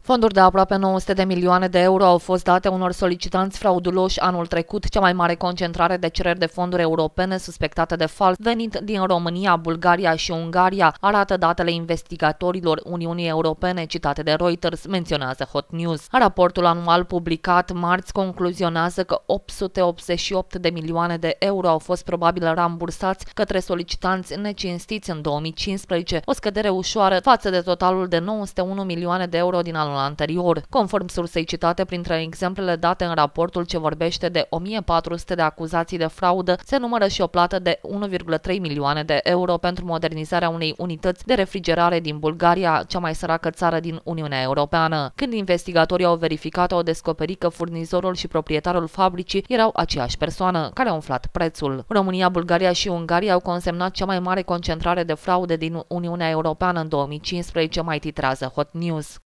Fonduri de aproape 900 de milioane de euro au fost date unor solicitanți frauduloși anul trecut, cea mai mare concentrare de cereri de fonduri europene suspectate de fals venit din România, Bulgaria și Ungaria, arată datele investigatorilor Uniunii Europene citate de Reuters, menționează Hot News. Raportul anual publicat marți concluzionează că 888 de milioane de euro au fost probabil rambursați către solicitanți necinstiți în 2015, o scădere ușoară față de totalul de 901 milioane de euro din anul anterior. Conform sursei citate, printre exemplele date în raportul ce vorbește de 1400 de acuzații de fraudă, se numără și o plată de 1,3 milioane de euro pentru modernizarea unei unități de refrigerare din Bulgaria, cea mai săracă țară din Uniunea Europeană. Când investigatorii au verificat, au descoperit că furnizorul și proprietarul fabricii erau aceeași persoană, care a umflat prețul. România, Bulgaria și Ungaria au consemnat cea mai mare concentrare de fraude din Uniunea Europeană în 2015, mai titrează Hot News.